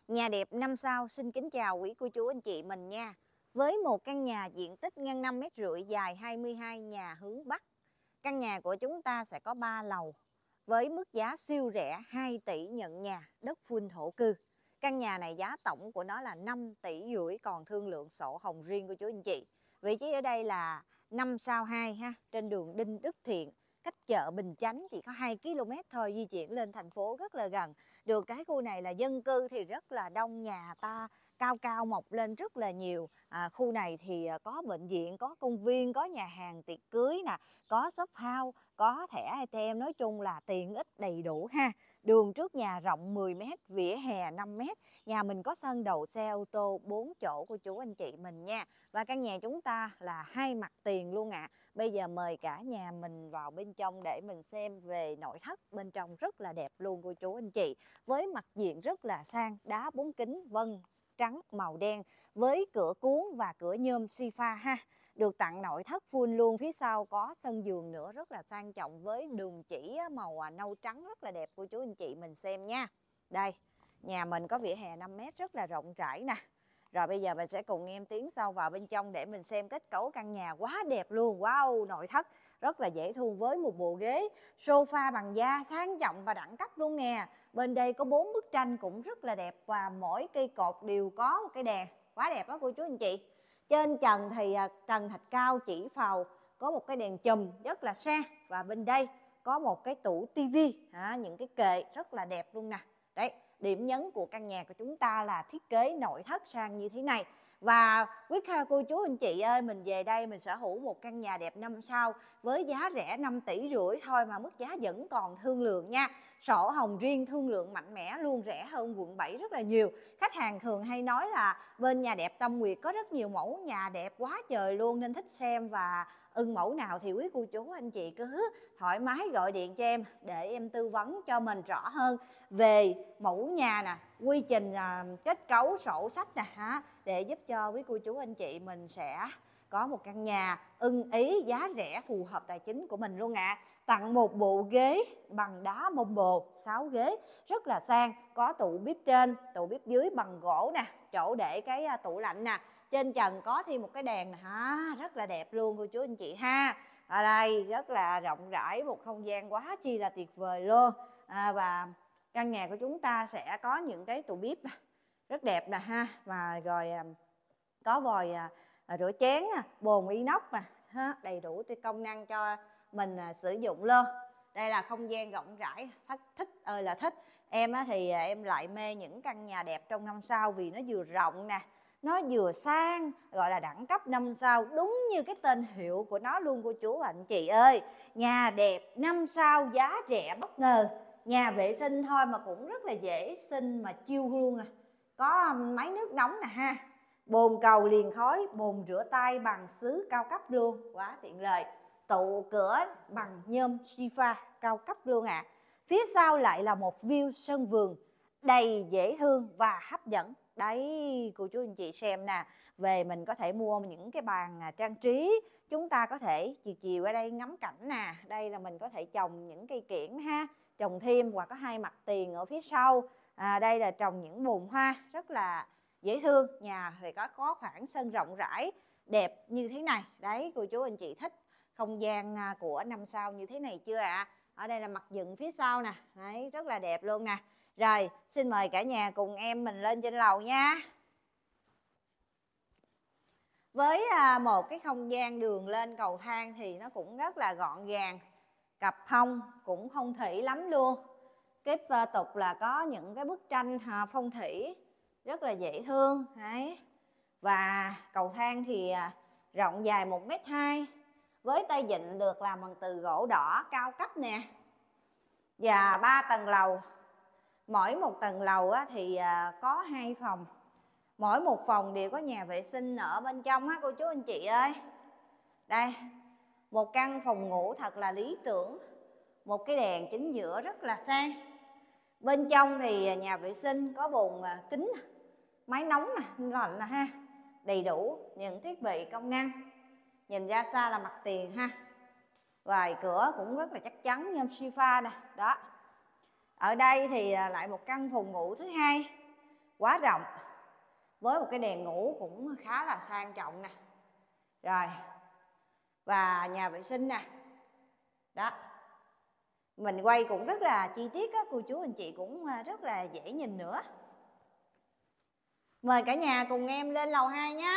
Nhà đẹp 5 sao xin kính chào quý cô chú anh chị mình nha. Với một căn nhà diện tích ngang 5,5 m, dài 22, nhà hướng Bắc. Căn nhà của chúng ta sẽ có 3 lầu với mức giá siêu rẻ 2 tỷ nhận nhà, đất full thổ cư. Căn nhà này giá tổng của nó là 5,5 tỷ, còn thương lượng sổ hồng riêng của chú anh chị. Vị trí ở đây là 5 sao 2 ha, trên đường Đinh Đức Thiện, cách chợ Bình Chánh chỉ có 2 km thôi, di chuyển lên thành phố rất là gần. Được cái khu này là dân cư thì rất là đông, nhà ta cao cao mọc lên rất là nhiều. Khu này thì có bệnh viện, có công viên, có nhà hàng tiệc cưới nè, có shop house, có thẻ ATM, nói chung là tiện ích đầy đủ ha. Đường trước nhà rộng 10 m, vỉa hè 5 m. Nhà mình có sân đậu xe ô tô 4 chỗ của chú anh chị mình nha. Và căn nhà chúng ta là 2 mặt tiền luôn ạ. Bây giờ mời cả nhà mình vào bên trong để mình xem về nội thất. Bên trong rất là đẹp luôn cô chú anh chị. Với mặt diện rất là sang, đá 4 kính vân trắng màu đen với cửa cuốn và cửa nhôm si-pha ha. Được tặng nội thất full luôn, phía sau có sân vườn nữa rất là sang trọng với đường chỉ màu nâu trắng rất là đẹp cô chú anh chị mình xem nha. Đây, nhà mình có vỉa hè 5 m rất là rộng rãi nè. Rồi bây giờ mình sẽ cùng em tiến sâu vào bên trong để mình xem kết cấu căn nhà quá đẹp luôn. Wow, nội thất rất là dễ thương với một bộ ghế sofa bằng da sang trọng và đẳng cấp luôn nè. Bên đây có 4 bức tranh cũng rất là đẹp và mỗi cây cột đều có một cái đèn. Quá đẹp đó cô chú anh chị. Trên trần thì trần thạch cao chỉ phàu, có một cái đèn chùm rất là sang. Và bên đây có một cái tủ tivi, những cái kệ rất là đẹp luôn nè. Đấy, điểm nhấn của căn nhà của chúng ta là thiết kế nội thất sang như thế này. Và quý cô chú anh chị ơi, mình về đây mình sở hữu một căn nhà đẹp 5 sao với giá rẻ 5,5 tỷ thôi mà mức giá vẫn còn thương lượng nha. Sổ hồng riêng thương lượng mạnh mẽ luôn, rẻ hơn quận 7 rất là nhiều. Khách hàng thường hay nói là bên nhà đẹp Tâm Nguyệt có rất nhiều mẫu nhà đẹp quá trời luôn, nên thích xem và ưng mẫu nào thì quý cô chú anh chị cứ thoải mái gọi điện cho em để em tư vấn cho mình rõ hơn về mẫu nhà nè, quy trình kết cấu sổ sách nè để giúp cho quý cô chú anh chị mình sẽ có một căn nhà ưng ý, giá rẻ phù hợp tài chính của mình luôn ạ. Tặng một bộ ghế bằng đá mông bồ 6 ghế rất là sang, có tủ bếp trên, tủ bếp dưới bằng gỗ nè, chỗ để cái tủ lạnh nè. Trên trần có thêm một cái đèn nè rất là đẹp luôn cô chú anh chị ha. Ở đây rất là rộng rãi, một không gian quá chi là tuyệt vời luôn. Và căn nhà của chúng ta sẽ có những cái tủ bếp rất đẹp nè ha, và rồi có vòi rửa chén, bồn inox nè, đầy đủ công năng cho mình sử dụng luôn. Đây là không gian rộng rãi, thích ơi là thích. Em thì em lại mê những căn nhà đẹp trong 5 sao vì nó vừa rộng nè, nó vừa sang, gọi là đẳng cấp 5 sao, đúng như cái tên hiệu của nó luôn cô chú anh chị ơi. Nhà đẹp 5 sao, giá rẻ bất ngờ. Nhà vệ sinh thôi mà cũng rất là dễ sinh mà chiêu luôn nè. Có máy nước nóng nè ha, bồn cầu liền khói, bồn rửa tay bằng sứ cao cấp luôn, quá tiện lợi. Tủ cửa bằng nhôm si-pha cao cấp luôn ạ. Phía sau lại là một view sân vườn đầy dễ thương và hấp dẫn. Đấy cô chú anh chị xem nè, về mình có thể mua những cái bàn trang trí, chúng ta có thể chiều chiều ở đây ngắm cảnh nè. Đây là mình có thể trồng những cây kiểng ha, trồng thêm, hoặc có hai mặt tiền ở phía sau. Đây là trồng những bồn hoa rất là dễ thương. Nhà thì có khoảng sân rộng rãi đẹp như thế này. Đấy cô chú anh chị thích không gian của 5 sao như thế này chưa ạ? Ở đây là mặt dựng phía sau nè, đấy rất là đẹp luôn nè. Rồi xin mời cả nhà cùng em mình lên trên lầu nha. Với một cái không gian đường lên cầu thang thì nó cũng rất là gọn gàng, cặp hông cũng phong thủy lắm luôn. Tiếp tục là có những cái bức tranh phong thủy rất là dễ thương đấy. Và cầu thang thì rộng dài 1,2 m với tay vịn được làm bằng từ gỗ đỏ cao cấp nè. Và 3 tầng lầu, mỗi một tầng lầu thì có 2 phòng, mỗi một phòng đều có nhà vệ sinh ở bên trong cô chú anh chị ơi. Đây, một căn phòng ngủ thật là lý tưởng, một cái đèn chính giữa rất là sang. Bên trong thì nhà vệ sinh có bồn kính, máy nóng lạnh ha, đầy đủ những thiết bị công năng. Nhìn ra xa là mặt tiền ha. Ngoài cửa cũng rất là chắc chắn nhôm si-pha nè, đó. Ở đây thì lại một căn phòng ngủ thứ hai, quá rộng, với một cái đèn ngủ cũng khá là sang trọng nè. Rồi, và nhà vệ sinh nè. Đó, mình quay cũng rất là chi tiết á, cô chú anh chị cũng rất là dễ nhìn nữa. Mời cả nhà cùng em lên lầu 2 nhé.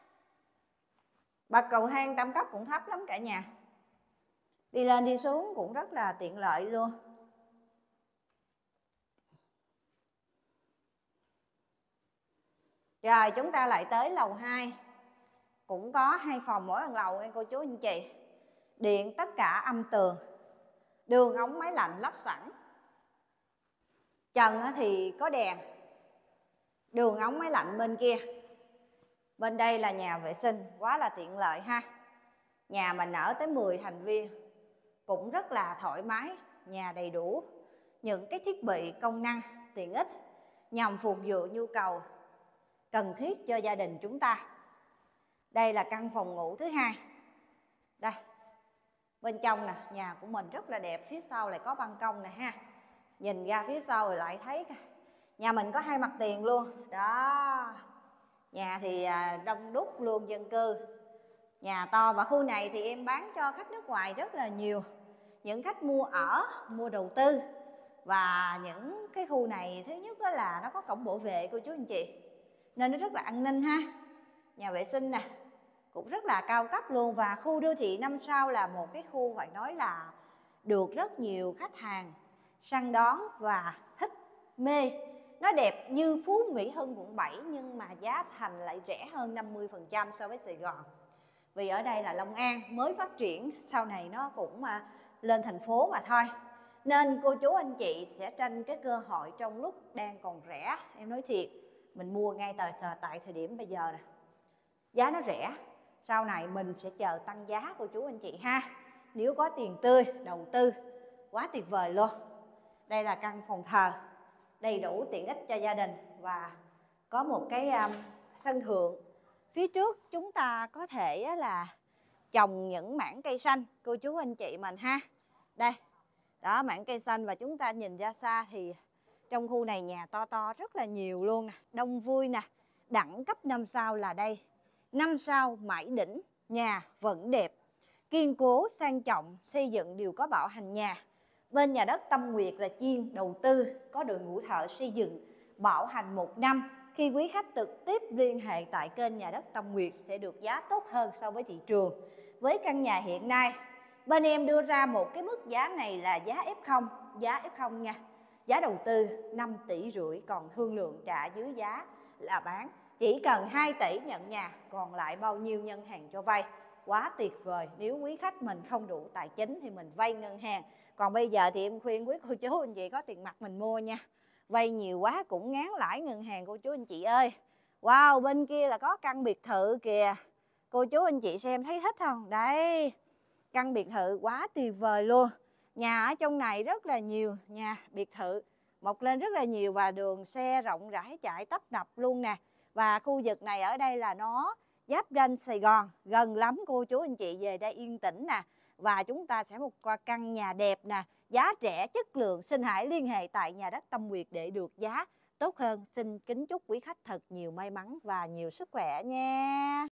Bậc cầu thang tam cấp cũng thấp lắm cả nhà, đi lên đi xuống cũng rất là tiện lợi luôn. Rồi chúng ta lại tới lầu 2, cũng có 2 phòng mỗi một lầu nha cô chú anh chị. Điện tất cả âm tường, đường ống máy lạnh lắp sẵn, trần thì có đèn, đường ống máy lạnh bên kia. Bên đây là nhà vệ sinh, quá là tiện lợi ha. Nhà mình ở tới 10 thành viên, cũng rất là thoải mái. Nhà đầy đủ những cái thiết bị công năng tiện ích nhằm phục vụ nhu cầu cần thiết cho gia đình chúng ta. Đây là căn phòng ngủ thứ hai. Đây, bên trong nè, nhà của mình rất là đẹp. Phía sau lại có ban công nè ha. Nhìn ra phía sau rồi lại thấy nhà mình có 2 mặt tiền luôn. Đó, nhà thì đông đúc luôn dân cư, nhà to. Và khu này thì em bán cho khách nước ngoài rất là nhiều, những khách mua ở, mua đầu tư. Và những cái khu này thứ nhất đó là nó có cổng bảo vệ cô chú anh chị, nên nó rất là an ninh ha. Nhà vệ sinh nè cũng rất là cao cấp luôn. Và khu đô thị 5 sao là một cái khu phải nói là được rất nhiều khách hàng săn đón và thích mê. Nó đẹp như Phú Mỹ Hưng quận 7 nhưng mà giá thành lại rẻ hơn 50% so với Sài Gòn. Vì ở đây là Long An mới phát triển, sau này nó cũng lên thành phố mà thôi. Nên cô chú anh chị sẽ tranh cái cơ hội trong lúc đang còn rẻ. Em nói thiệt, mình mua ngay tại thời điểm bây giờ nè, giá nó rẻ. Sau này mình sẽ chờ tăng giá cô chú anh chị ha. Nếu có tiền tươi đầu tư, quá tuyệt vời luôn. Đây là căn phòng thờ, đầy đủ tiện ích cho gia đình. Và có một cái sân thượng. Phía trước chúng ta có thể là trồng những mảng cây xanh cô chú anh chị mình ha. Đây, đó, mảng cây xanh. Và chúng ta nhìn ra xa thì trong khu này nhà to to rất là nhiều luôn nè, đông vui nè. Đẳng cấp 5 sao là đây, 5 sao mãi đỉnh. Nhà vẫn đẹp, kiên cố, sang trọng, xây dựng đều có bảo hành nhà. Bên nhà đất Tâm Nguyệt là chuyên đầu tư, có đội ngũ thợ xây dựng, bảo hành 1 năm. Khi quý khách trực tiếp liên hệ tại kênh nhà đất Tâm Nguyệt sẽ được giá tốt hơn so với thị trường. Với căn nhà hiện nay, bên em đưa ra một cái mức giá này là giá F0, giá F0 nha. Giá đầu tư 5,5 tỷ, còn thương lượng trả dưới giá là bán. Chỉ cần 2 tỷ nhận nhà, còn lại bao nhiêu ngân hàng cho vay. Quá tuyệt vời. Nếu quý khách mình không đủ tài chính thì mình vay ngân hàng. Còn bây giờ thì em khuyên quý cô chú anh chị có tiền mặt mình mua nha. Vay nhiều quá cũng ngán lãi ngân hàng cô chú anh chị ơi. Wow, bên kia là có căn biệt thự kìa. Cô chú anh chị xem thấy thích không? Đây, căn biệt thự quá tuyệt vời luôn. Nhà ở trong này rất là nhiều, nhà biệt thự mọc lên rất là nhiều. Và đường xe rộng rãi chạy tấp nập luôn nè. Và khu vực này ở đây là nó giáp ranh Sài Gòn, gần lắm cô chú anh chị về đây yên tĩnh nè. Và chúng ta sẽ một căn nhà đẹp nè, giá rẻ chất lượng. Xin hãy liên hệ tại nhà đất Tâm Nguyệt để được giá tốt hơn. Xin kính chúc quý khách thật nhiều may mắn và nhiều sức khỏe nha.